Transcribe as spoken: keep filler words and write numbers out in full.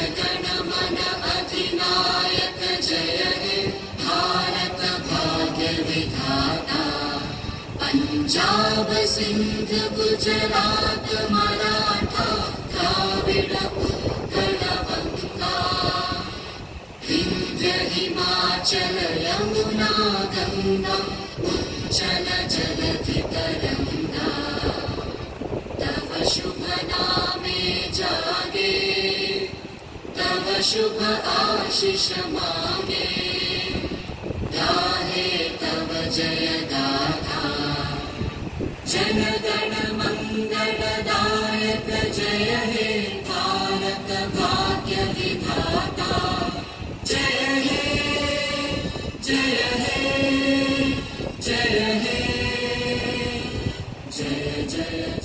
गण मन अधिनायक जय हे भारत भाग्य विधाता। पंजाब सिंध गुजरात मराठा द्राविड़ उत्कल बंगा। विंध्य हिमाचल यमुना गंगा उज्जल जलधि तरंगा। तव शुभ नामे जागे तव शुभ आशीष मांगे। गाहे तव जय गाथा जन गण मंगलदायक जय हे भारत भाग्य विधाता। जय हे जय हे जय हे जय जय